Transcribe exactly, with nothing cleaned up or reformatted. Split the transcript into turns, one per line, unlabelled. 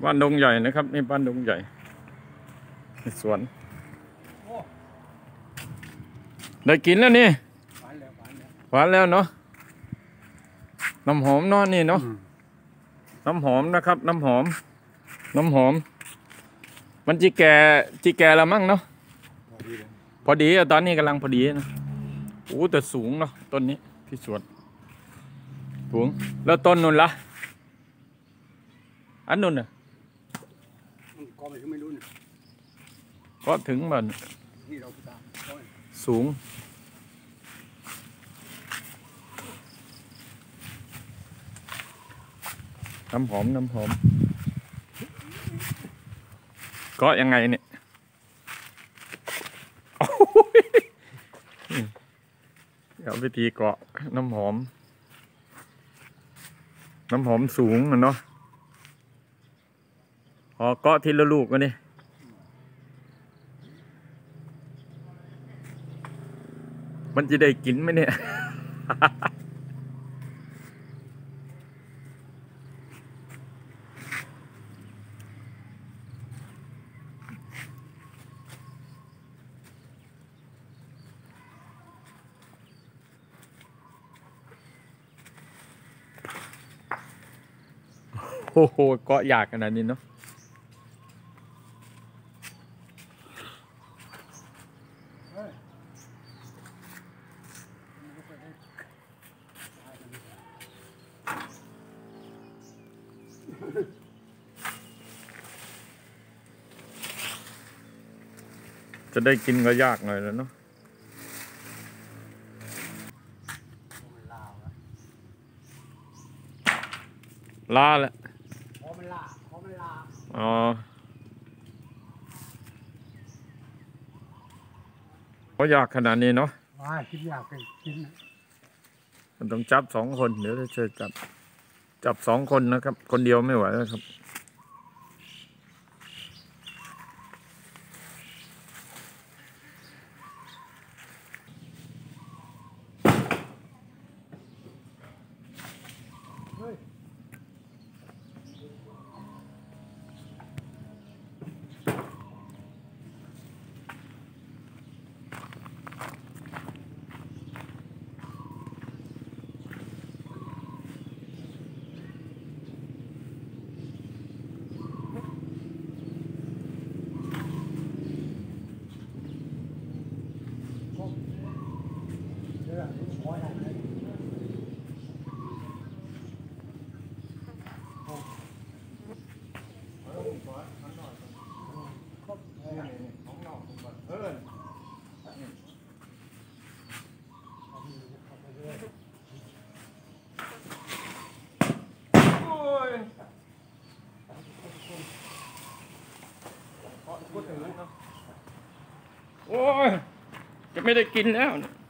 บ้านดงใหญ่นะครับนี่บ้านดงใหญ่ในสวนได้กินแล้วนี่หวานแล้วเนาะน้ำหอมเนาะนี่เนาะน้ำหอมนะครับน้ำหอมน้ำหอมมันจีแก่จีแก่แล้วมั้งเนาะพอดีอะตอนนี้กำลังพอดีนะโอ้แต่สูงเนาะต้นนี้ที่สวนสูงแล้วต้นนู่นละอันนู่นน่ะก็ไปถึงไม่รู้นะก็ถึงมันสูงน้ำหอมน้ำหอมก็ยังไงเนี่ยเดี๋ยววิธีเกาะน้ำหอมน้ำหอมสูงเนาะพอเกาะทีละลูกก็นี่มันจะได้กินไหมเนี่ยโอ้โหเกาะยากขนาดนี้เนาะจะได้กินก็ยากหน่อยแล้วเนาะลาแหละอ๋อก็ยากขนาดนี้เนาะ
คิดยากกิน
มันต้องจับสองคนเดี๋ยวจะช่วยจับจับสองคนนะครับคนเดียวไม่ไหวแล้วครับโอ้ยจะไม่ได้กินแล้ว